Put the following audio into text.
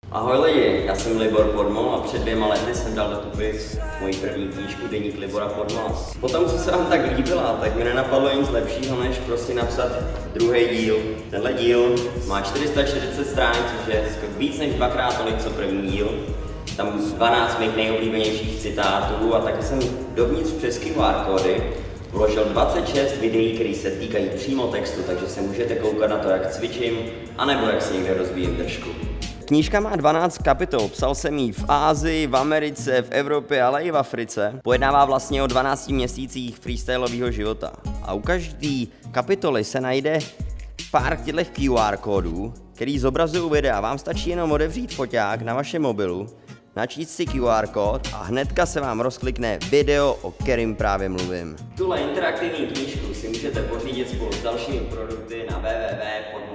Ahoj lidi, já jsem Libor Podmol a před 2 lety jsem dal dokupit moji první knížku Deník Libora Podmola. Potom, co se vám tak líbila, tak mi nenapadlo nic lepšího, než prostě napsat druhý díl. Tenhle díl má 440 stránek, což je víc než 2x tolik, co první díl. Tam 12 mých nejoblíbenějších citátů a taky jsem dovnitř přes QR kódy vložil 26 videí, které se týkají přímo textu, takže se můžete koukat na to, jak cvičím, anebo jak si někde rozbíjem držku. Knížka má 12 kapitol, psal jsem ji v Ázii, v Americe, v Evropě, ale i v Africe. Pojednává vlastně o 12 měsících freestylového života. A u každé kapitoly se najde pár těchto QR kódů, který zobrazují videa. Vám stačí jenom otevřít foťák na vašem mobilu, načíst si QR kód a hnedka se vám rozklikne video, o kterém právě mluvím. Tuhle interaktivní knížku si můžete pořídit spolu s dalšími produkty na www.podmol.cz.